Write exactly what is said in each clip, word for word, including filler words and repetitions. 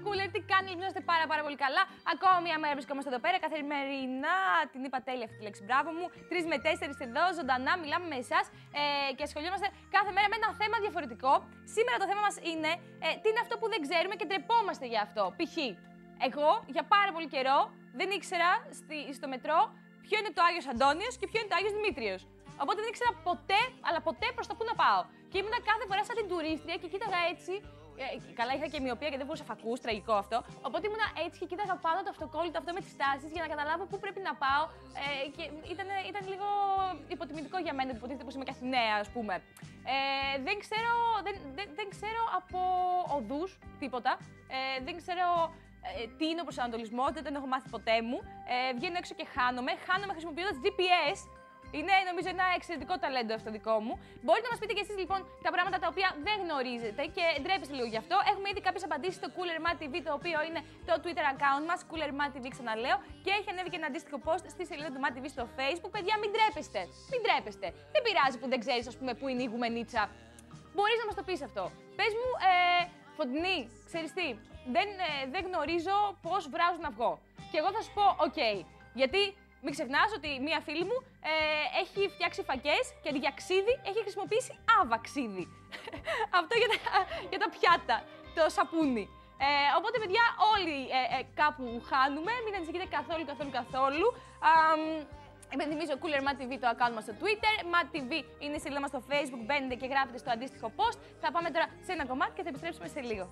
Cooler, τι κάνει, ελπίζω να είστε πάρα, πάρα πολύ καλά. Ακόμα μια μέρα βρισκόμαστε εδώ πέρα, καθημερινά. Την είπα τέλεια αυτή τη λέξη, μπράβο μου. Τρεις με τέσσερις εδώ, ζωντανά, μιλάμε με εσάς ε, και ασχολιόμαστε κάθε μέρα με ένα θέμα διαφορετικό. Σήμερα το θέμα μας είναι ε, τι είναι αυτό που δεν ξέρουμε και ντρεπόμαστε για αυτό. Π.χ. εγώ για πάρα πολύ καιρό δεν ήξερα στη, στο μετρό ποιο είναι το Άγιος Αντώνιος και ποιο είναι το Άγιος Δημήτριος. Οπότε δεν ήξερα ποτέ, αλλά ποτέ προς τα πού να πάω. Και ήμουν κάθε φορά σαν την τουρίστρια και κοίταγα έτσι. Ε, καλά, είχα και μοιοπία και δεν μπορούσα φακούς, τραγικό αυτό. Οπότε ήμουν έτσι και κοίταγα πάνω το αυτοκόλλητο αυτό με τις τάσεις για να καταλάβω πού πρέπει να πάω. Ε, και ήταν, ήταν λίγο υποτιμητικό για μένα που υποτίθεται πως είμαι Καθηναία, ας πούμε. Ε, δεν, ξέρω, δεν, δεν, δεν ξέρω από οδούς τίποτα. Ε, δεν ξέρω ε, τι είναι ο προσανατολισμός, δεν τον έχω μάθει ποτέ μου. Ε, βγαίνω έξω και χάνομαι. Χάνομαι χρησιμοποιώντας τζι πι ες. Είναι, νομίζω, ένα εξαιρετικό ταλέντο αυτό δικό μου. Μπορείτε να μας πείτε και εσείς λοιπόν τα πράγματα τα οποία δεν γνωρίζετε και ντρέπεστε λίγο γι' αυτό. Έχουμε ήδη κάποιες απαντήσεις στο CoolerMatTV, το οποίο είναι το Twitter account μας, CoolerMatTV, ξαναλέω, και έχει ανέβει και ένα αντίστοιχο post στη σελίδα του MatTV στο Facebook. Παιδιά, μην ντρέπεστε. Μην ντρέπεστε. Δεν πειράζει που δεν ξέρεις, ας πούμε, πού είναι η γουμενίτσα. Μπορείς να μας το πεις αυτό. Πες μου, ε, Φωτεινή, ξέρεις τι, δεν, ε, δεν γνωρίζω πώς βράζουν αυγό. Και εγώ θα σου πω, οκ, okay, γιατί. Μην ξεχνάς ότι μία φίλη μου ε, έχει φτιάξει φακές και αντί για ξύδι έχει χρησιμοποιήσει άβαξίδι. Αυτό για τα, για τα πιάτα, το σαπούνι. Ε, οπότε, παιδιά, όλοι ε, ε, κάπου χάνουμε. Μην ανησυχείτε καθόλου, καθόλου, καθόλου. Υπενθυμίζω CoolerMatTV το account μας στο Twitter. MatTV είναι η σελίδα μας στο Facebook. Μπαίνετε και γράφετε στο αντίστοιχο post. Θα πάμε τώρα σε ένα κομμάτι και θα επιστρέψουμε σε λίγο.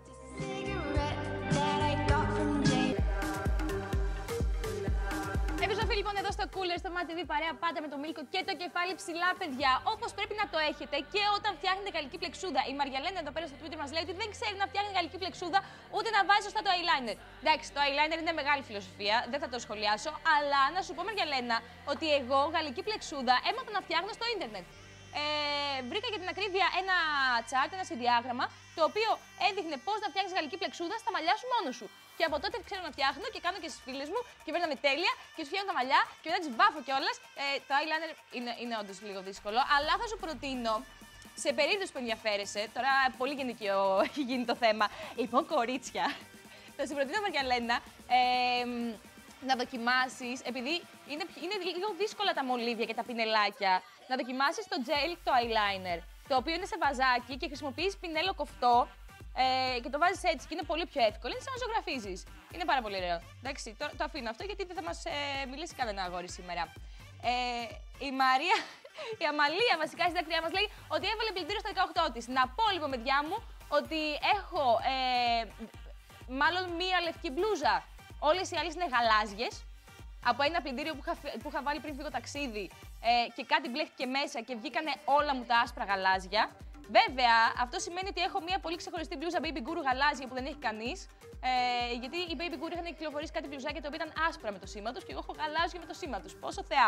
Επιστροφή λοιπόν εδώ στο Cooler, στο MatTV, παρέα πάντα με το Μίλκο και το κεφάλι ψηλά, παιδιά. Όπως πρέπει να το έχετε και όταν φτιάχνετε γαλλική πλεξούδα. Η Μαριαλένα εδώ πέρα στο Twitter μας λέει ότι δεν ξέρει να φτιάχνει γαλλική πλεξούδα ούτε να βάζει σωστά το eyeliner. Εντάξει, το eyeliner είναι μεγάλη φιλοσοφία, δεν θα το σχολιάσω, αλλά να σου πω, Μαριαλένα, ότι εγώ γαλλική πλεξούδα έμαθα να φτιάχνω στο ίντερνετ. Ε, βρήκα για την ακρίβεια ένα chart, ένα συνδιάγραμμα, το οποίο έδειχνε πώς να φτιάχνεις γαλλική πλεξούδα στα μαλλιά σου μόνος σου. Και από τότε ξέρω να φτιάχνω και κάνω και στις φίλες μου και παίρναμε τέλεια και τους φτιάχνω τα μαλλιά και μετά τις βάφω κιόλας. Ε, το eyeliner είναι, είναι όντως λίγο δύσκολο, αλλά θα σου προτείνω, σε περίπτωση που ενδιαφέρεσαι, τώρα πολύ γενικό έχει γίνει το θέμα, λοιπόν κορίτσια, θα σου προτείνω, Μαριαλένα, ε, να δοκιμάσεις, επειδή είναι, είναι λίγο δύσκολα τα μολύβια και τα πινελάκια, να δοκιμάσεις το gel, το eyeliner, το οποίο είναι σε βαζάκι και χρησιμοποιείς πινέλο κοφτό ε, και το βάζεις έτσι και είναι πολύ πιο εύκολο. Είναι σαν να ζωγραφίζεις. Είναι πάρα πολύ ωραίο. Εντάξει, το, το αφήνω αυτό γιατί δεν θα μας ε, μιλήσει κανένα αγόρι σήμερα. Ε, η Μαρία, η Αμαλία βασικά, η συντακτριά μας λέει ότι έβαλε πλυντήριο στα δεκαοκτώ της. Να πω λοιπόν, παιδιά μου, ότι έχω ε, μάλλον μία λευκή μπλούζα. Όλες οι άλλες είναι γαλάζιες. Από ένα πλυντήριο που είχα, που είχα βάλει πριν φύγω ταξίδι ε, και κάτι μπλέχτηκε μέσα και βγήκανε όλα μου τα άσπρα γαλάζια. Βέβαια, αυτό σημαίνει ότι έχω μια πολύ ξεχωριστή μπλούζα Baby Guru γαλάζια που δεν έχει κανείς. Ε, γιατί οι Baby Guru είχαν κυκλοφορήσει κάτι μπλουζάκια τα οποία ήταν άσπρα με το σήμα τους και εγώ έχω γαλάζια με το σήμα τους. Πόσο θεά.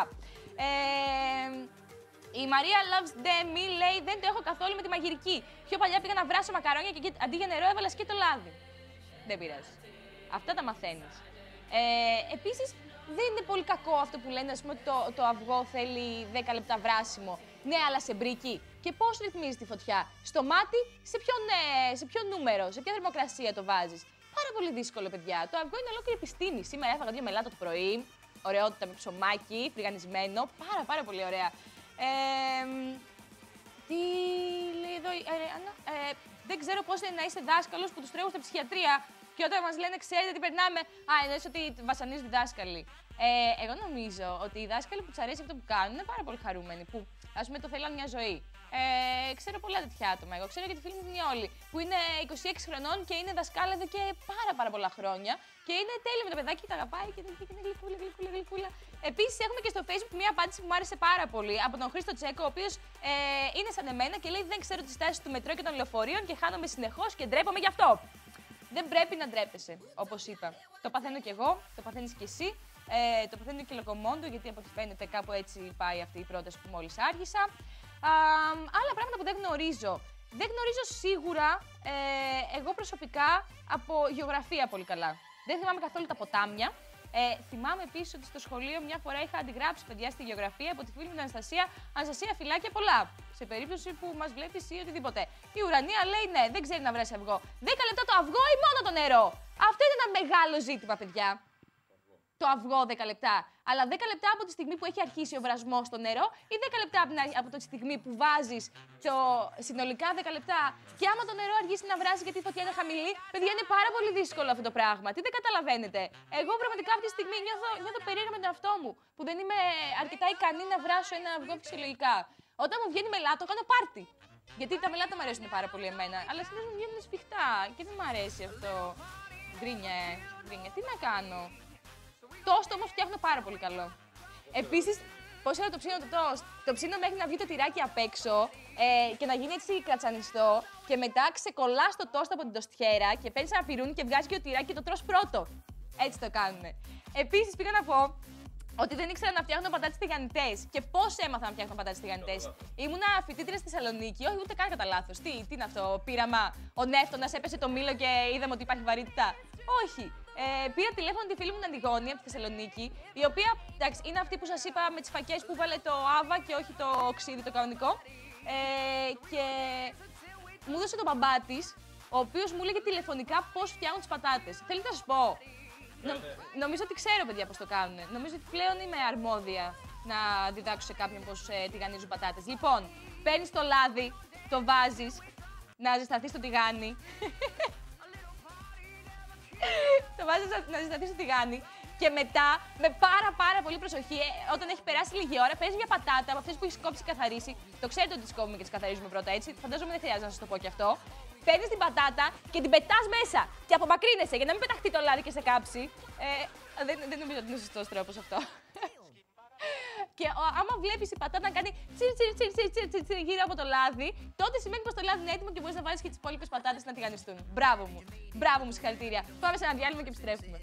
Ε, η Μαρία Loves Demi λέει: δεν το έχω καθόλου με τη μαγειρική. Πιο παλιά πήγα να βράσω μακαρόνια και αντί για νερό έβαλα σκέτο λάδι. Δεν πειράζει. Αυτά τα μαθαίνεις. Ε, επίσης, δεν είναι πολύ κακό αυτό που λένε, ας πούμε, ότι το, το αυγό θέλει δέκα λεπτά βράσιμο. Ναι, αλλά σε μπρίκι. Και πώς ρυθμίζεις τη φωτιά? Στο μάτι, σε ποιο, ναι, σε ποιο νούμερο, σε ποια θερμοκρασία το βάζεις? Πάρα πολύ δύσκολο, παιδιά. Το αυγό είναι ολόκληρη επιστήμη. Σήμερα έφαγα δύο μελάτα το πρωί. Ωραιότητα με ψωμάκι, φρυγανισμένο. Πάρα, πάρα πολύ ωραία. Ε, τι λέει εδώ η Ανna? Ε, δεν ξέρω πώς είναι να είσαι δάσκαλος που τους τρέχουν στα ψυχιατρία. Και όταν μας λένε, ξέρετε τι περνάμε. Α, εννοείς ότι βασανίζουν οι δάσκαλοι. Ε, εγώ νομίζω ότι οι δάσκαλοι που τους αρέσει αυτό που κάνουν είναι πάρα πολύ χαρούμενοι. Που, ας πούμε, το θέλουν μια ζωή. Ε, ξέρω πολλά τέτοια άτομα. Εγώ ξέρω και τη φίλη μου την Ιόλη, που είναι είκοσι έξι χρονών και είναι δασκάλα εδώ και πάρα, πάρα πολλά χρόνια. Και είναι τέλεια με το παιδάκι και τα αγαπάει και είναι γλυκούλα, γλυκούλα, γλυκούλα. Επίσης, έχουμε και στο Facebook μια απάντηση που μου άρεσε πάρα πολύ από τον Χρήστο Τσέκο, ο οποίος ε, είναι σαν εμένα και λέει: δεν ξέρω τις τάσεις του μετρό και των λεωφορείων και χάνομαι συνεχώς και ντρέπομαι γι' αυτό. Δεν πρέπει να ντρέπεσαι, όπως είπα. Το παθαίνω κι εγώ, το παθαίνεις κι εσύ, ε, το παθαίνω και η Λοκομόντο, γιατί από ό,τι φαίνεται κάπου έτσι πάει αυτή η πρόταση που μόλις άρχισα. Α, άλλα πράγματα που δεν γνωρίζω. Δεν γνωρίζω σίγουρα, ε, εγώ προσωπικά, από γεωγραφία πολύ καλά. Δεν θυμάμαι καθόλου τα ποτάμια. Ε, θυμάμαι επίσης ότι στο σχολείο μια φορά είχα αντιγράψει παιδιά στη γεωγραφία από τη φίλη μου την Αναστασία. Αναστασία, φυλάκια πολλά. Σε περίπτωση που μας βλέπεις ή οτιδήποτε. Η Ουρανία λέει ναι, δεν ξέρει να βρέσει αυγό. δέκα λεπτά το αυγό ή μόνο το νερό? Αυτό είναι ένα μεγάλο ζήτημα, παιδιά. Το αυγό δέκα λεπτά. Αλλά δέκα λεπτά από τη στιγμή που έχει αρχίσει ο βρασμός στο νερό ή δέκα λεπτά από τη στιγμή που βάζεις το συνολικά δέκα λεπτά. Και άμα το νερό αργήσει να βράσει γιατί η φωτιά είναι χαμηλή, παιδιά, είναι πάρα πολύ δύσκολο αυτό το πράγμα. Τι δεν καταλαβαίνετε. Εγώ πραγματικά αυτή τη στιγμή νιώθω, νιώθω περίεργα με τον εαυτό μου, που δεν είμαι αρκετά ικανή να βράσω ένα αυγό φυσιολογικά. Όταν μου βγαίνει μελάτο, κάνω πάρτι. Γιατί τα μελάτα μου αρέσουν πάρα πολύ εμένα. Αλλά συνήθως μου βγαίνουν σφιχτά και δεν μου αρέσει αυτό. Γκρίνια, γκρίνια. Τι να κάνω. Τόστ όμως φτιάχνω πάρα πολύ καλό. Επίσης, πώς ώρα το ψήνω το τόστ. Το ψήνω μέχρι να βγει το τυράκι απ' έξω ε, και να γίνει έτσι κρατσανιστό. Και μετά ξεκολλάς το τόστ από την τοστιέρα και παίρνεις ένα πυρούνι και βγάζει και το τυράκι και το τρως πρώτο. Έτσι το κάνουμε. Επίσης, πήγα να πω ότι δεν ήξερα να φτιάχνω πατάτες τηγανιτές. Και πώς έμαθα να φτιάχνω πατάτες τηγανιτές. Ήμουνα φοιτήτρια στη Θεσσαλονίκη, όχι ούτε καν κατά λάθος. Τι, τι είναι αυτό, πείραμα. Ο νεύτωνας έπεσε το μήλο και είδαμε ότι υπάρχει βαρύτητα. Όχι. Ε, πήρα τηλέφωνο τη φίλη μου την Αντιγόνη από τη Θεσσαλονίκη, η οποία εντάξει, είναι αυτή που σας είπα με τις φακές που βάλε το άβα και όχι το ξύδι το κανονικό. Ε, και μου έδωσε τον μπαμπά της, ο οποίος μου έλεγε τηλεφωνικά πώς φτιάχνουν τις πατάτες. Θέλετε να σας πω. Νο, νομίζω ότι ξέρω, παιδιά, πώς το κάνουν. Νομίζω ότι πλέον είμαι αρμόδια να διδάξω σε κάποιον πώς ε, τηγανίζουν πατάτες. Λοιπόν, παίρνεις το λάδι, το βάζεις να ζεσταθεί στο τηγάνι. Το βάζεις να ζεσταθεί στο τηγάνι και μετά με πάρα πάρα πολύ προσοχή, ε, όταν έχει περάσει λίγη ώρα, παίρνεις μια πατάτα από αυτές που έχεις κόψει και καθαρίσει. Το ξέρετε ότι τις κόβουμε και τις καθαρίζουμε πρώτα, έτσι. Φαντάζομαι δεν χρειάζεται να σας το πω κι αυτό. Παίρνεις την πατάτα και την πετάς μέσα και απομακρύνεσαι για να μην πεταχτεί το λάδι και σε κάψει. Ε, δεν, δεν νομίζω ότι είναι σωστός τρόπος αυτό. Και ο, άμα βλέπεις η πατάτα να κάνει τσιρ τσιρ τσιρ τσιρ τσιρ τσιρ τσιρ γύρω από το λάδι, τότε σημαίνει πως το λάδι είναι έτοιμο και μπορείς να βάλεις και τις υπόλοιπες πατάτες να τηγανιστούν. Μπράβο μου. Μπράβο μου, συγχαρητήρια. Πάμε σε ένα διάλειμμα και επιστρέφουμε.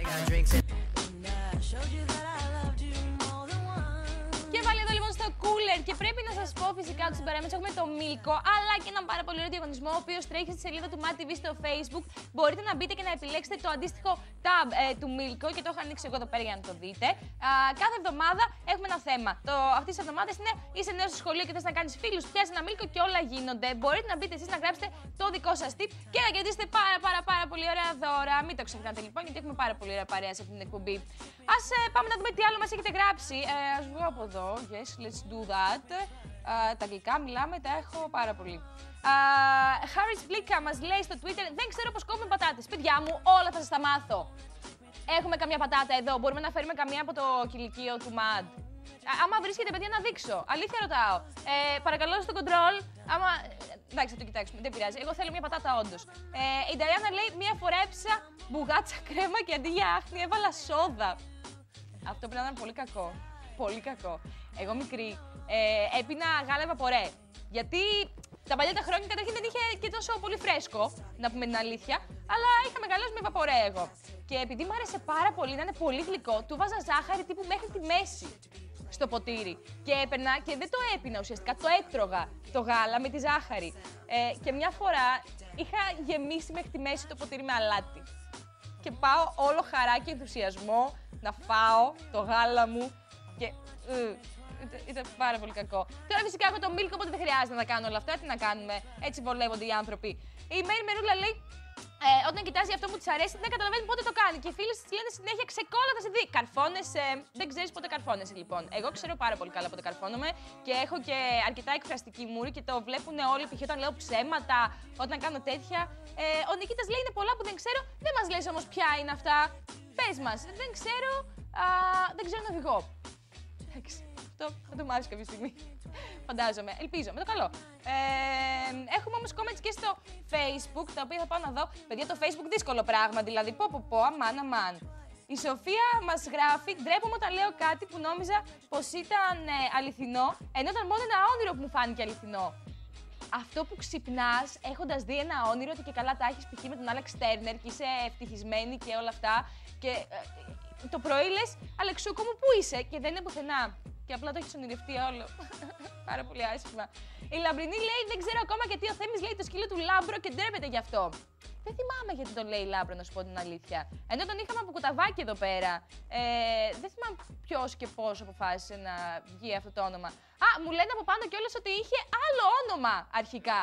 Και βάλει εδώ λοιπόν στο cooler και πρέπει να σας πω φυσικά ότι στην παρέα μας έχουμε το Μίλκο, αλλά και έναν πάρα πολύ ωραίο διαγωνισμό, ο οποίος τρέχει στη σελίδα του MAD-τι βι στο Facebook. Μπορείτε να μπείτε και να επιλέξετε το αντίστοιχο tab ε, του Μίλκο και το έχω ανοίξει εγώ εδώ πέρα για να το δείτε. Α, κάθε εβδομάδα έχουμε ένα θέμα. Το, αυτής της εβδομάδας είναι είσαι νέος στο σχολείο και θες να κάνεις φίλους, πιάσεις ένα Μίλκο και όλα γίνονται. Μπορείτε να μπείτε εσείς να γράψετε το δικό σας tip και να κερδίσετε πάρα πάρα πάρα πολύ ωραία δώρα. Μην το ξεχνάτε λοιπόν, γιατί έχουμε πάρα πολύ ωραία παρέα σε αυτή την εκπομπή. Ας ε, πάμε να δούμε τι άλλο μας έχετε γράψει. Ε, ας βγω από εδώ. Yes, let's do that. Uh, τα αγγλικά μιλάμε, τα έχω πάρα πολύ. Χάρις uh, Μπλίκα μας λέει στο Twitter, δεν ξέρω πώς κόβουμε πατάτες. Παιδιά μου, όλα θα σας τα μάθω. Έχουμε καμία πατάτα εδώ, μπορούμε να φέρουμε καμία από το κηλικείο του MAD. Άμα βρίσκεται, παιδιά, να δείξω. Αλήθεια ρωτάω. Ε, παρακαλώ στο control. Άμα... Εντάξει, θα το κοιτάξουμε, δεν πειράζει. Εγώ θέλω μια πατάτα, όντως. Ε, η Νταϊάννα λέει, μία φορά έψησα μπουγάτσα κρέμα και αντί για άχνη έβαλα σόδα. Αυτό πρέπει να ήταν πολύ κακό. Πολύ κακό. Εγώ μικρή ε, έπινα γάλα βαπορέ. Γιατί τα παλιά τα χρόνια καταρχήν δεν είχε και τόσο πολύ φρέσκο, να πούμε την αλήθεια, αλλά είχα μεγαλώσει με βαπορέ εγώ. Και επειδή μου άρεσε πάρα πολύ να είναι πολύ γλυκό, του βάζα ζάχαρη τύπου μέχρι τη μέση στο ποτήρι. Και έπαιρνα και δεν το έπινα ουσιαστικά, το έτρωγα το γάλα με τη ζάχαρη. Ε, και μια φορά είχα γεμίσει μέχρι τη μέση το ποτήρι με αλάτι. Και πάω όλο χαρά και ενθουσιασμό να φάω το γάλα μου. Και uh, ήταν πάρα πολύ κακό. Τώρα φυσικά έχω το Μίλκο, οπότε δεν χρειάζεται να κάνω όλα αυτά. Τι να κάνουμε, έτσι βολεύονται οι άνθρωποι. Η Μέρη Μερούλα λέει, ε, όταν κοιτάζει αυτό που της αρέσει, δεν καταλαβαίνει πότε το κάνει. Και οι φίλοι της λένε συνέχεια ξεκόλα θα σε δει. Καρφώνεσαι, δεν ξέρεις πότε καρφώνεσαι λοιπόν. Εγώ ξέρω πάρα πολύ καλά πότε καρφώνομαι και έχω και αρκετά εκφραστική μούρη και το βλέπουν όλοι. Π.χ. όταν λέω ψέματα, όταν κάνω τέτοια. Ε, ο Νικήτας λέει είναι πολλά που δεν ξέρω, δεν μας λες όμως ποια είναι αυτά. Πες μας, δεν ξέρω, α, δεν ξέρω να οδηγώ. Εντάξει, αυτό θα το μάθεις κάποια στιγμή. Φαντάζομαι, ελπίζω, με το καλό. Ε, έχουμε όμως comments και στο Facebook, τα οποία θα πάω να δω. Παιδιά, το Facebook δύσκολο πράγμα, δηλαδή πω πω πω, αμάν αμάν. Η Σοφία μας γράφει, ντρέπομαι όταν λέω κάτι που νόμιζα πως ήταν ε, αληθινό, ενώ ήταν μόνο ένα όνειρο που μου φάνηκε αληθινό. Αυτό που ξυπνάς έχοντας δει ένα όνειρο ότι και καλά τα έχεις π.χ. με τον Άλεξ Τέρνερ και είσαι ευτυχισμένη και όλα αυτά. Και ε, το πρωί λες, Αλεξούκο μου, πού είσαι? Και δεν είναι πουθενά. Και απλά το έχεις ονειρευτεί όλο. Πάρα πολύ άσχημα. Η Λαμπρινή λέει, δεν ξέρω ακόμα γιατί ο Θέμης λέει το σκύλο του Λάμπρο και ντρέπεται γι' αυτό. Δεν θυμάμαι γιατί τον λέει Λάμπρο, να σου πω την αλήθεια. Ενώ τον είχαμε από κουταβάκι εδώ πέρα. Ε, δεν θυμάμαι ποιος και πώς αποφάσισε να βγει αυτό το όνομα. Α, μου λένε από πάνω κιόλας ότι είχε άλλο όνομα αρχικά.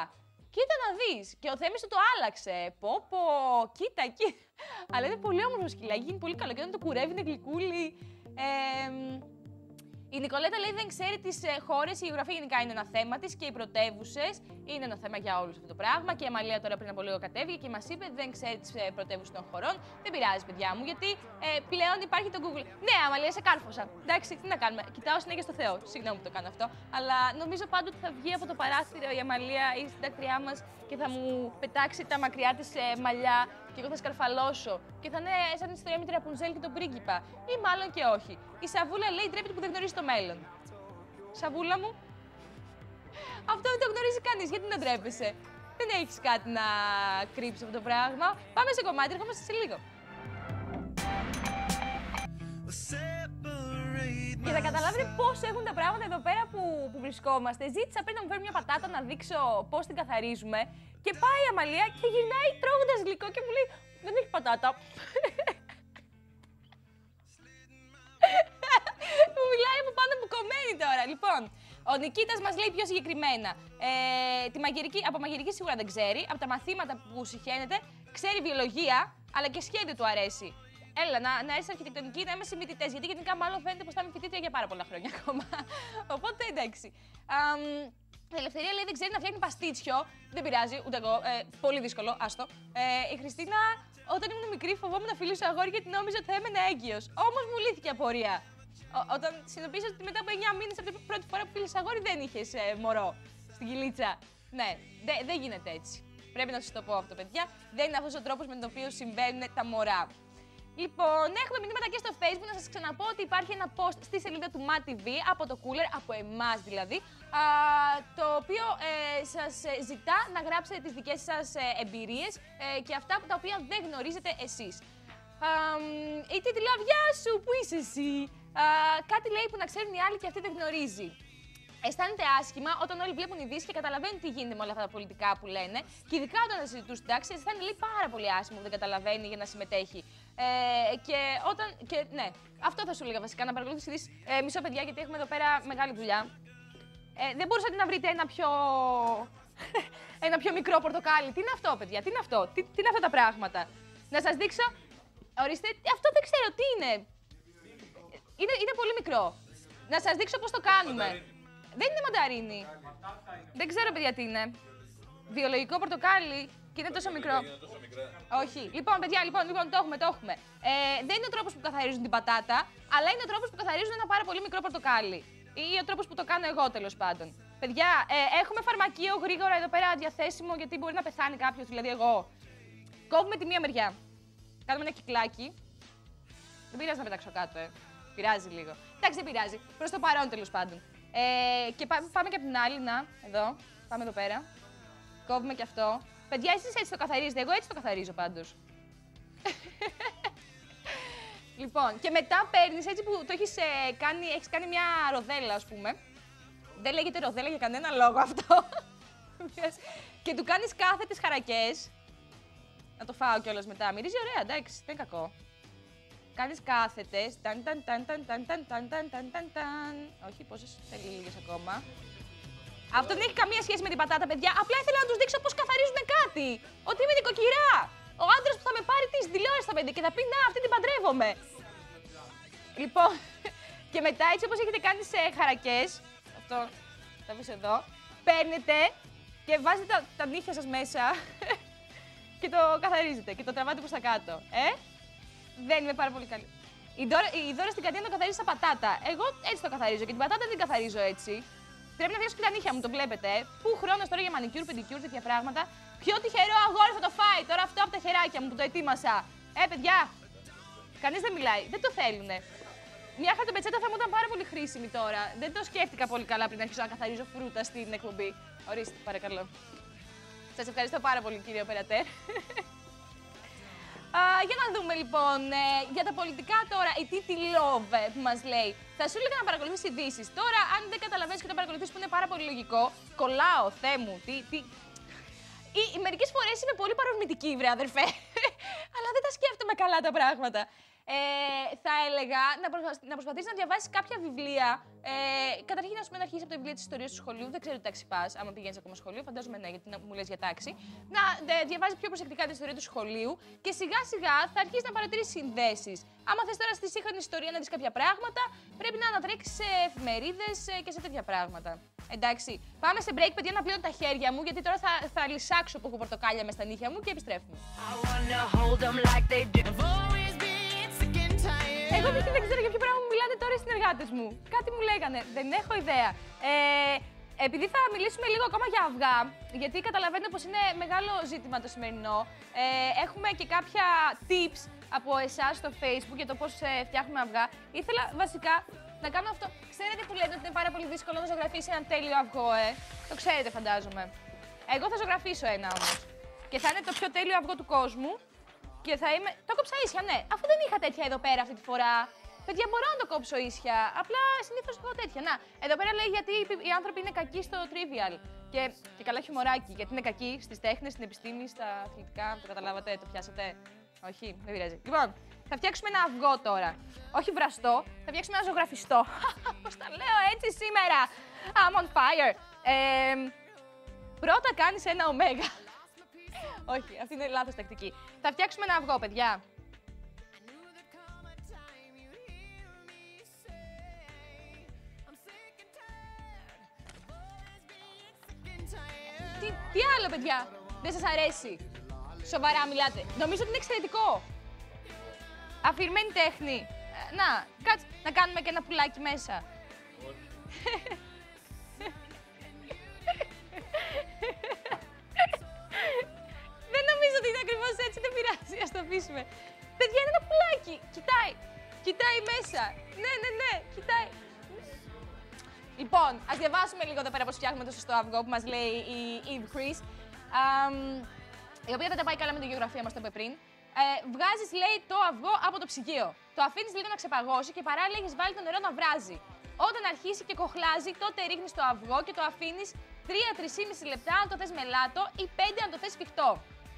Κοίτα να δεις. Και ο Θέμης του το άλλαξε. Πω, πω, κοίτα, κοίτα. Αλλά είναι πολύ όμορφο σκυλάκι, είναι πολύ καλό. Και όταν το κουρεύει είναι γλυκούλι. Ε, Η Νικολέτα λέει δεν ξέρει τις ε, χώρες, η γεωγραφία γενικά είναι ένα θέμα της και οι πρωτεύουσες είναι ένα θέμα για όλους αυτό το πράγμα. Και η Αμαλία τώρα πριν από λίγο κατέβηκε και μας είπε δεν ξέρει τις ε, πρωτεύουσες των χωρών. Δεν πειράζει, παιδιά μου, γιατί ε, πλέον υπάρχει το Google. Ναι, Αμαλία, σε κάρφωσα. Εντάξει, τι να κάνουμε. Κοιτάω συνέχεια στο Θεό. Συγγνώμη που το κάνω αυτό. Αλλά νομίζω πάντοτε θα βγει από το παράθυρο η Αμαλία ή η συντάκτριά μας και θα μου πετάξει τα μακριά της ε, μαλλιά. Και εγώ θα σκαρφαλώσω. Και θα είναι σαν την ιστορία με τη Ραπουνζέλ και τον πρίγκιπα. Ή μάλλον και όχι. Η Σαβούλα λέει ντρέπεται που δεν γνωρίζει το μέλλον. Σαβούλα μου. Αυτό δεν το γνωρίζει κανείς. Γιατί να ντρέπεσαι. Δεν έχεις κάτι να κρύψεις αυτό το πράγμα. Πάμε σε κομμάτι, ερχόμαστε σε λίγο. Και θα καταλάβετε πώς έχουν τα πράγματα εδώ πέρα που, που βρισκόμαστε. Ζήτησα πριν να μου φέρει μια πατάτα να δείξω πώς την καθαρίζουμε. Και πάει η Αμαλία και γυρνάει τρώγοντας γλυκό και μου λέει δεν έχει πατάτα. Μου μιλάει από πάνω που κομμένη τώρα. Λοιπόν, ο Νικήτας μας λέει πιο συγκεκριμένα. Ε, τη μαγειρική, από μαγειρική σίγουρα δεν ξέρει. Από τα μαθήματα που συχαίνεται, ξέρει βιολογία, αλλά και σχέδιο του αρέσει. Έλα, να, να είσαι αρχιτεκτονική, να είμαστε συμμετητές. Γιατί γενικά μάλλον φαίνεται πως θα είμαι φοιτήτρια για πάρα πολλά χρόνια ακόμα. Οπότε εντάξει. Um, η Ελευθερία λέει δεν ξέρει να φτιάχνει παστίτσιο. Δεν πειράζει, ούτε εγώ. Ε, πολύ δύσκολο, άστο. Ε, η Χριστίνα, όταν ήμουν μικρή, φοβόμουν να φιλήσω αγόρι γιατί νόμιζα ότι θα έμενα έγκυος. Όμως μου λύθηκε απορία. Ό, όταν συνειδητοποίησα ότι μετά από εννιά μήνες από την πρώτη φορά που φίλησε αγόρι δεν είχες ε, μωρό στην κυλίτσα. Ναι, δεν δε γίνεται έτσι. Πρέπει να σας το πω αυτό, παιδιά. Δεν είναι αυτός ο τρόπος με τον οποίο συμβαίνουν τα μωρά. Λοιπόν, έχουμε μηνύματα και στο Facebook. Να σας ξαναπώ ότι υπάρχει ένα post στη σελίδα του MATV από το Cooler, από εμάς δηλαδή, α, το οποίο ε, σας ζητά να γράψετε τις δικές σας ε, εμπειρίες ε, και αυτά τα οποία δεν γνωρίζετε εσείς. Α, η τιτλαβιά σου, πού είσαι εσύ? Α, κάτι λέει που να ξέρουν οι άλλοι και αυτή δεν γνωρίζει. Αισθάνεται άσχημα όταν όλοι βλέπουν ειδήσεις και καταλαβαίνουν τι γίνεται με όλα αυτά τα πολιτικά που λένε. Και ειδικά όταν τα συζητούν στην τάξη, αισθάνεται λέει πάρα πολύ άσχημο που δεν καταλαβαίνει για να συμμετέχει. Ε, και όταν. Και, ναι, αυτό θα σου έλεγα βασικά, να παρακολουθείς ειδήσεις. Ε, μισό παιδιά, γιατί έχουμε εδώ πέρα μεγάλη δουλειά. Ε, δεν μπορούσατε να βρείτε ένα πιο. ένα πιο μικρό πορτοκάλι. Τι είναι αυτό, παιδιά, τι είναι αυτό, τι, τι είναι αυτά τα πράγματα. Να σας δείξω. Ορίστε, αυτό δεν ξέρω τι είναι. Είναι, είναι πολύ μικρό. Να σας δείξω πώς το κάνουμε. Δεν είναι μανταρίνι. Δεν ξέρω, παιδιά, τι είναι. Βιολογικό πορτοκάλι και είναι τόσο μικρό. Είναι τόσο μικρά. Όχι. Λοιπόν, παιδιά, λοιπόν, λοιπόν, το έχουμε, το έχουμε. Ε, δεν είναι ο τρόπος που καθαρίζουν την πατάτα, αλλά είναι ο τρόπος που καθαρίζουν ένα πάρα πολύ μικρό πορτοκάλι. Ή ο τρόπος που το κάνω εγώ, τέλος πάντων. Παιδιά, ε, έχουμε φαρμακείο γρήγορα εδώ πέρα διαθέσιμο, γιατί μπορεί να πεθάνει κάποιος, δηλαδή εγώ. Κόβουμε τη μία μεριά. Κάνουμε ένα κυκλάκι. Δεν πειράζει να πετάξω κάτω, ε. Πειράζει λίγο. Εντάξει, δεν πειράζει. Προς το παρόν, τέλος πάντων. Ε, και πά, πάμε και από την άλλη, να, εδώ. Πάμε εδώ πέρα. Κόβουμε και αυτό. Παιδιά, εσείς έτσι το καθαρίζετε. Εγώ έτσι το καθαρίζω πάντως. Λοιπόν, και μετά παίρνεις έτσι που το έχεις, ε, κάνει, έχεις κάνει μια ροδέλα, ας πούμε. Δεν λέγεται ροδέλα για κανένα λόγο αυτό. Και του κάνεις κάθετες χαρακές. Να το φάω κιόλας μετά. Μυρίζει ωραία, εντάξει, δεν είναι κακό. Κάνεις κάθετες. Ταν, ταν, ταν, ταν, ταν, ταν, ταν, ταν, ταν, ταν, ταν. Όχι, πόσες θέλει λίγες ακόμα. Αυτό δεν έχει καμία σχέση με την πατάτα, παιδιά. Απλά ήθελα να τους δείξω πώς καθαρίζουν κάτι. Ότι είμαι νοικοκυρά. Ο άντρας που θα με πάρει τις δηλώσεις στα παιδιά και θα πει να, αυτή την παντρεύομαι. Λοιπόν, και μετά έτσι όπως έχετε κάνει σε χαρακές. Αυτό, θα αφήσω εδώ. Παίρνετε και βάζετε τα, τα νύχια σας μέσα και το καθαρίζετε και το τραβάτε προς τα κάτω. Ε? Δεν είμαι πάρα πολύ καλή. Η Δώρα, η Δώρα στην κατίνα το καθαρίζει σαν πατάτα. Εγώ έτσι το καθαρίζω και την πατάτα δεν την καθαρίζω έτσι. Πρέπει να βιάσω και τα νύχια μου, το βλέπετε. Πού χρόνος τώρα για μανικιούρ, πεντικιούρ, τέτοια πράγματα. Ποιο τυχερό αγόρι θα το φάει τώρα αυτό από τα χεράκια μου που το ετοίμασα. Ε, παιδιά, κανείς δεν μιλάει. Δεν το θέλουνε. Μια χαρτοπετσέτα θα μου ήταν πάρα πολύ χρήσιμη τώρα. Δεν το σκέφτηκα πολύ καλά πριν αρχίσω να καθαρίζω φρούτα στην εκπομπή. Ορίστε, παρακαλώ. Σας ευχαριστώ πάρα πολύ, κύριε Οπερατέρ. Uh, για να δούμε λοιπόν ε, για τα πολιτικά τώρα, η Τίτι Love που μας λέει. Θα σου έλεγα να παρακολουθείς ειδήσεις. Τώρα, αν δεν καταλαβαίνεις και το παρακολουθείς που είναι πάρα πολύ λογικό, κολλάω, Θεέ μου, τι. τι... Ή, μερικές φορές είμαι πολύ παρορμητική, βρε αδερφέ. Αλλά δεν τα σκέφτομαι καλά τα πράγματα. Ε, θα έλεγα να, προσπα... να προσπαθήσεις να διαβάσεις κάποια βιβλία. Ε, καταρχήν, ας πούμε, να αρχίσεις από τα βιβλία της ιστορίας του σχολείου. Δεν ξέρω τι τάξη πας, άμα πηγαίνεις ακόμα σχολείο. Φαντάζομαι ναι, γιατί μου λες για τάξη. Να ε, διαβάζεις πιο προσεκτικά την ιστορία του σχολείου και σιγά σιγά θα αρχίσεις να παρατηρείς συνδέσεις. Άμα θες τώρα στη σύγχρονη ιστορία να δεις κάποια πράγματα, πρέπει να ανατρέξεις σε εφημερίδες και σε τέτοια πράγματα. Εντάξει, πάμε σε break, παιδιά, να πλύνω τα χέρια μου, γιατί τώρα θα, θα λυσάξω που έχω πορτοκάλια μες στα νύχια μου και επιστρέφουμε. Εγώ δεν ξέρω για ποιο πράγμα μου μιλάνε τώρα οι συνεργάτες μου. Κάτι μου λέγανε, δεν έχω ιδέα. Ε, επειδή θα μιλήσουμε λίγο ακόμα για αυγά, γιατί καταλαβαίνετε πως είναι μεγάλο ζήτημα το σημερινό, ε, έχουμε και κάποια tips από εσάς στο Facebook για το πώς ε, φτιάχνουμε αυγά. Ήθελα βασικά να κάνω αυτό. Ξέρετε που λένε ότι είναι πάρα πολύ δύσκολο να ζωγραφίσει έναν τέλειο αυγό, ε. Το ξέρετε, φαντάζομαι. Εγώ θα ζωγραφίσω ένα όμως. Και θα είναι το πιο τέλειο αυγό του κόσμου. Και θα είμαι. Το κόψα ίσια, ναι. Αφού δεν είχα τέτοια εδώ πέρα αυτή τη φορά. Παιδιά, μπορώ να το κόψω ίσια. Απλά συνήθως έχω τέτοια. Να, εδώ πέρα λέει γιατί οι άνθρωποι είναι κακοί στο trivial. Και, και καλά χιουμοράκι. Γιατί είναι κακοί στις τέχνες, στην επιστήμη, στα αθλητικά. Το καταλάβατε, το πιάσατε. Όχι, δεν πειράζει. Λοιπόν, θα φτιάξουμε ένα αυγό τώρα. Όχι βραστό, θα φτιάξουμε ένα ζωγραφιστό. Πώς τα λέω έτσι σήμερα. I'm on fire. Ε, πρώτα κάνεις ένα ωμέγα. Όχι, αυτή είναι λάθος τακτική. Θα φτιάξουμε ένα αυγό, παιδιά. Τι, τι άλλο, παιδιά, δεν σας αρέσει? Σοβαρά μιλάτε. Νομίζω ότι είναι εξαιρετικό. Αφηρημένη τέχνη. Να, κάτσε να κάνουμε και ένα πουλάκι μέσα. Δεν νομίζω ότι είναι ακριβώς έτσι, δεν πειράζει, ας το αφήσουμε. Παιδιά, είναι ένα πουλάκι. Κοιτάει. Κοιτάει μέσα. Ναι, ναι, ναι, κοιτάει. Λοιπόν, ας διαβάσουμε λίγο εδώ πέρα πώς φτιάχνουμε το σωστό αυγό που μας λέει η Eve Chris. Um, η οποία δεν τα πάει καλά με τη γεωγραφία μας, το είπε πριν. Ε, βγάζεις, λέει, το αυγό από το ψυγείο. Το αφήνεις λίγο να ξεπαγώσει και παράλληλα έχεις βάλει το νερό να βράζει. Όταν αρχίσει και κοχλάζει, τότε ρίχνεις το αυγό και το αφήνεις τρία με τρία και μισό λεπτά αν το θες μελάτο ή πέντε αν το θες σφιχτό.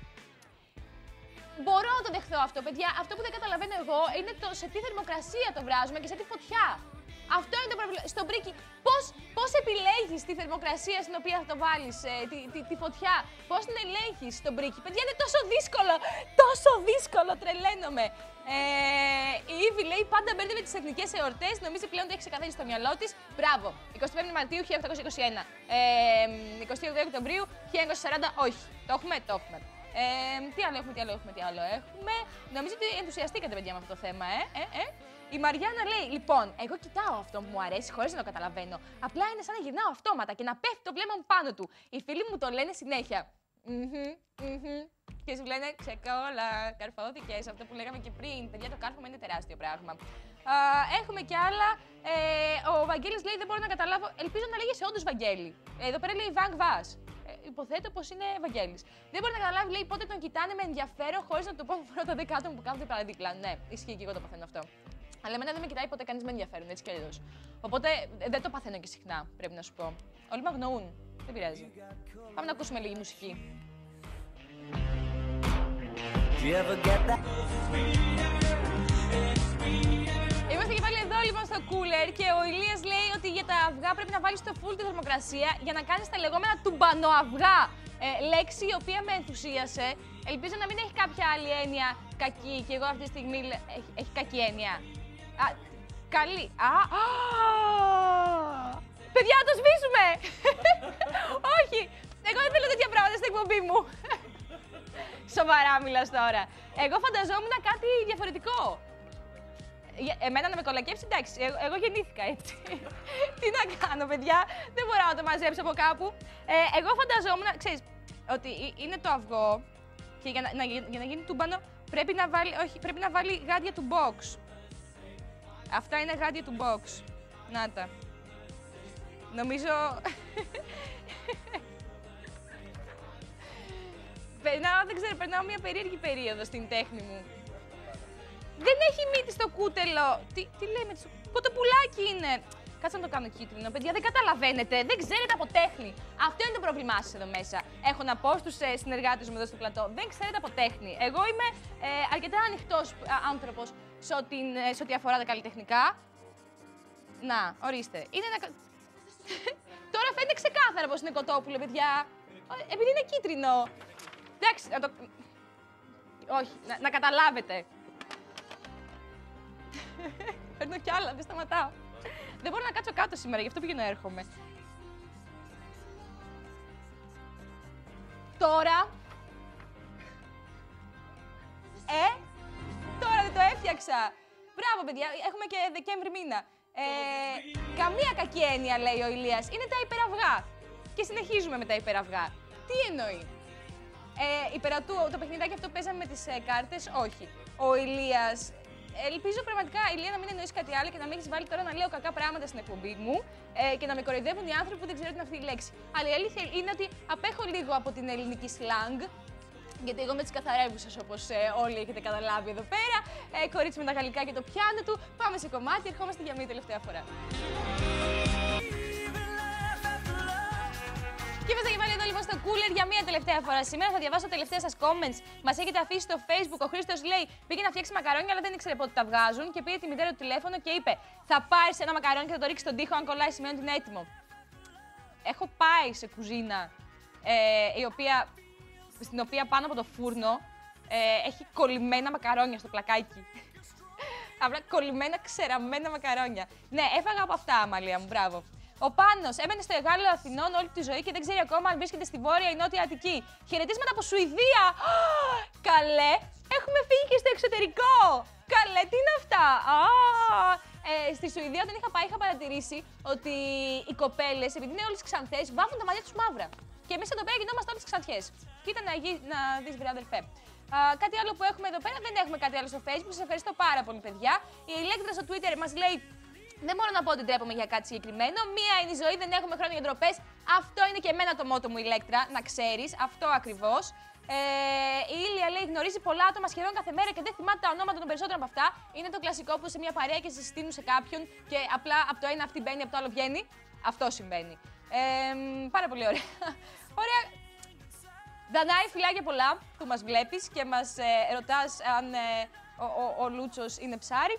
Μπορώ να το δεχθώ αυτό, παιδιά. Αυτό που δεν καταλαβαίνω εγώ είναι το σε τι θερμοκρασία το βράζουμε και σε τι φωτιά. Αυτό είναι το πρόβλημα. Στον πρίκι, πώς, πώς επιλέγεις τη θερμοκρασία στην οποία θα το βάλεις, ε, τη, τη, τη φωτιά, πώς την ελέγχεις στον πρίκι. Παιδιά, είναι τόσο δύσκολο, τόσο δύσκολο, τρελαίνομαι. Ε, η Ήβη λέει πάντα μπέρδευε τις εθνικές εορτές, νομίζει πλέον ότι έχει ξεκαθαρίσει στο μυαλό της. Μπράβο. εικοστή πέμπτη Μαρτίου χίλια οκτακόσια είκοσι ένα. Ε, εικοστή όγδοη Οκτωβρίου χίλια εννιακόσια σαράντα, όχι. Το έχουμε, το έχουμε. Ε, τι άλλο έχουμε, τι άλλο έχουμε, τι άλλο έχουμε. Νομίζω ότι ενθουσιαστήκατε, παιδιά, με αυτό το θέμα, ε, ε, ε. Η Μαριάννα λέει, λοιπόν, εγώ κοιτάω αυτό που μου αρέσει χωρίς να το καταλαβαίνω. Απλά είναι σαν να γυρνάω αυτόματα και να πέφτει το βλέμμα μου πάνω του. Οι φίλοι μου το λένε συνέχεια. Μμμ, μμμ. Και σου λένε ξεκόλα, καρφώθηκες, αυτό που λέγαμε και πριν. Παιδιά, το κάρφωμα είναι τεράστιο πράγμα. Α, έχουμε κι άλλα. Ε, ο Βαγγέλης λέει, δεν μπορώ να καταλάβω. Ελπίζω να λέγεσαι όντως Βαγγέλη. Εδώ πέρα λέει Βαγ Βάς. Ε, υποθέτω πως είναι Βαγγέλης. Δεν μπορεί να καταλάβει, λέει, πότε τον κοιτάνε με ενδιαφέρον χωρίς να το πω πρώτα δέκα άτομα που κάθονται παραδίπλα. Ναι, ισχύει και εγώ το παθαίνω αυτό. Αλλά εμένα δεν με κοιτάει ποτέ κανείς με ενδιαφέρον, έτσι κι αλλιώς. Οπότε δεν το παθαίνω και συχνά, πρέπει να σου πω. Όλοι με αγνοούν. Δεν πειράζει. Πάμε να ακούσουμε λίγη μουσική. Είμαστε και πάλι εδώ λοιπόν στο cooler και ο Ηλίας λέει ότι για τα αυγά πρέπει να βάλεις το full τη θερμοκρασία για να κάνεις τα λεγόμενα τουμπανοαυγά. Ε, λέξη η οποία με ενθουσίασε. Ελπίζω να μην έχει κάποια άλλη έννοια κακή και εγώ αυτή τη στιγμή έχει, έχει κακή έννοια. Α, καλή. Α, α, παιδιά, να το σβήσουμε! Όχι! Εγώ δεν θέλω τέτοια πράγματα στην εκπομπή μου. Σοβαρά μιλάς τώρα. Εγώ φανταζόμουν κάτι διαφορετικό. Εμένα να με κολακεύσει, εντάξει, εγώ, εγώ γεννήθηκα έτσι. Τι να κάνω, παιδιά, δεν μπορώ να το μαζέψω από κάπου. Ε, εγώ φανταζόμουν, ξέρεις, ότι είναι το αυγό και για να, να, για να γίνει τούμπανο πρέπει να βάλει, όχι, πρέπει να βάλει γάντια του box. Αυτά είναι γάντια του box. Να τα. Νομίζω... περνάω, δεν ξέρω, περνάω μια περίεργη περίοδο στην τέχνη μου. Δεν έχει μύτη στο κούτελο. Τι, τι λέμε, κοτοπουλάκι είναι. Κάτσε να το κάνω κίτρινο, παιδιά, δεν καταλαβαίνετε, δεν ξέρετε από τέχνη. Αυτό είναι το πρόβλημά σας εδώ μέσα. Έχω να πω στους συνεργάτες μου εδώ στο πλατό, δεν ξέρετε από τέχνη. Εγώ είμαι ε, αρκετά ανοιχτός άνθρωπος σε ό,τι, σε ό,τι αφορά τα καλλιτεχνικά. Να, ορίστε. Είναι ένα... Τώρα φαίνεται ξεκάθαρα πως είναι κοτόπουλο, παιδιά. Επειδή είναι κίτρινο. Εντάξει, να το... Όχι, να, να καταλάβετε. Παίρνω κι άλλα, δεν σταματάω. Δεν μπορώ να κάτσω κάτω σήμερα, γι' αυτό πηγαίνω έρχομαι. Τώρα... Ε, τώρα δεν το έφτιαξα. Μπράβο, παιδιά, έχουμε και Δεκέμβρη μήνα. Ε, καμία κακή έννοια, λέει ο Ηλίας. Είναι τα υπεραυγά. Και συνεχίζουμε με τα υπεραυγά. Τι εννοεί? Ε, υπερατού, το παιχνιδάκι αυτό παίζαμε με τις ε, κάρτες, όχι. Ο Ηλίας, ελπίζω πραγματικά, Ηλία, να μην εννοείς κάτι άλλο και να μην έχεις βάλει τώρα να λέω κακά πράγματα στην εκπομπή μου ε, και να με κοροϊδεύουν οι άνθρωποι που δεν ξέρουν αυτή η λέξη. Αλλά η αλήθεια είναι ότι απέχω λίγο από την ελληνική slang. Γιατί εγώ με τις καθαρεύουσες, όπως ε, όλοι έχετε καταλάβει εδώ πέρα. Ε, κορίτσι με τα γαλλικά και το πιάνο του. Πάμε σε κομμάτι, ερχόμαστε για μία τελευταία φορά. Και είμαστε και πάλι εδώ λοιπόν στο Cooler για μία τελευταία φορά. Σήμερα θα διαβάσω τα τελευταία σας comments. Μας έχετε αφήσει στο Facebook. Ο Χρήστος λέει: πήγε να φτιάξει μακαρόνια, αλλά δεν ήξερε πότε τα βγάζουν. Και πήρε τη μητέρα του τηλέφωνο και είπε: θα πάρεις ένα μακαρόνι και θα το ρίξει στον τοίχο. Αν κολλάει, σημαίνει ότι είναι έτοιμο. Έχω πάει σε κουζίνα ε, η οποία. Στην οποία πάνω από το φούρνο ε, έχει κολλημένα μακαρόνια στο πλακάκι. Απλά κολλημένα, ξεραμμένα μακαρόνια. Ναι, έφαγα από αυτά, Αμαλία μου, μπράβο. Ο Πάνος έμενε στο Εγάλεο Αθηνών όλη τη ζωή και δεν ξέρει ακόμα αν βρίσκεται στη Βόρεια ή Νότια Αττική. Χαιρετίσματα από Σουηδία! Καλέ, έχουμε φύγει και στο εξωτερικό! Καλέ, τι είναι αυτά! Α, ε, στη Σουηδία, όταν είχα πάει, είχα παρατηρήσει ότι οι κοπέλες, επειδή είναι όλες ξανθές, βάφουν τα μαλλιά τους μαύρα. Και εμείς εδώ πέρα γινόμαστε όλες ξανθιές. Κοίτα να, γι... να δεις, βρε αδερφέ. Α, κάτι άλλο που έχουμε εδώ πέρα, δεν έχουμε κάτι άλλο στο Facebook. Σας ευχαριστώ πάρα πολύ, παιδιά. Η Ηλέκτρα στο Twitter μας λέει: δεν μπορώ να πω ότι ντρέπομαι για κάτι συγκεκριμένο. Μία είναι η ζωή, δεν έχουμε χρόνο για ντροπές. Αυτό είναι και εμένα το μότο μου, Ηλέκτρα, να ξέρεις. Αυτό ακριβώς. Ε, η Ήλια λέει: γνωρίζει πολλά άτομα σχεδόν κάθε μέρα και δεν θυμάται τα ονόματα των περισσότερων από αυτά. Είναι το κλασικό που σε μια παρέα και σε συστήνουν σε κάποιον και απλά από το ένα αυτή μπαίνει, από το άλλο βγαίνει. Αυτό συμβαίνει. Ε, πάρα πολύ ωραία. Ωραία. Δανάη, φιλάκια πολλά που μας βλέπεις και μας ε, ρωτάς αν ε, ο, ο, ο Λούτσος είναι ψάρι.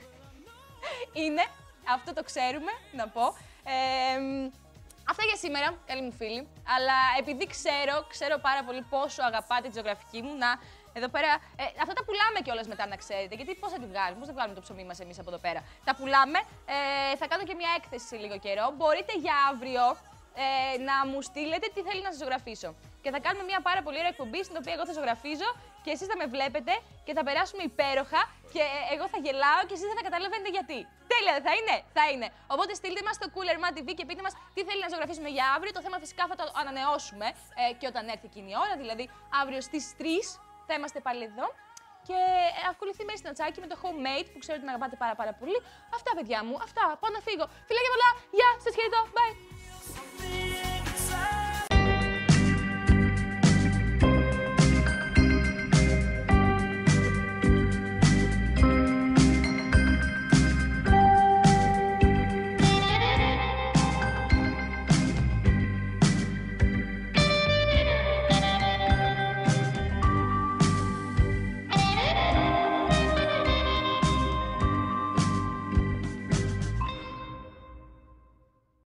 Είναι, αυτό το ξέρουμε, να πω. Ε, αυτά για σήμερα, καλοί μου φίλοι. Αλλά επειδή ξέρω, ξέρω πάρα πολύ πόσο αγαπάτε τη ζωγραφική μου, να εδώ πέρα. Ε, αυτά τα πουλάμε κιόλας μετά, να ξέρετε. Γιατί πώς θα τη βγάλουμε, πώς θα βγάλουμε το ψωμί μας εμείς από εδώ πέρα. Τα πουλάμε. Ε, θα κάνω και μια έκθεση σε λίγο καιρό. Μπορείτε για αύριο ε, να μου στείλετε τι θέλει να σας ζωγραφίσω. Και θα κάνουμε μια πάρα πολύ ωραία εκπομπή στην οποία εγώ θα ζωγραφίζω και εσείς θα με βλέπετε και θα περάσουμε υπέροχα και εγώ θα γελάω και εσείς δεν θα καταλαβαίνετε γιατί. Τέλεια, δεν θα είναι? Θα είναι. Οπότε στείλτε μας στο Coolerman τι βι και πείτε μας τι θέλει να ζωγραφίσουμε για αύριο. Το θέμα φυσικά θα το ανανεώσουμε ε, και όταν έρθει εκείνη η ώρα, δηλαδή αύριο στις τρεις θα είμαστε πάλι εδώ. Και ε, ακολουθεί μέρη στην Ατσάκη με το Homemade που ξέρω ότι με αγαπάτε πάρα πάρα πολύ. Αυτά, παιδιά μου, αυτά. Πάω να φύγω. Φιλάκια πολλά, γεια, σας χαιρετώ, bye.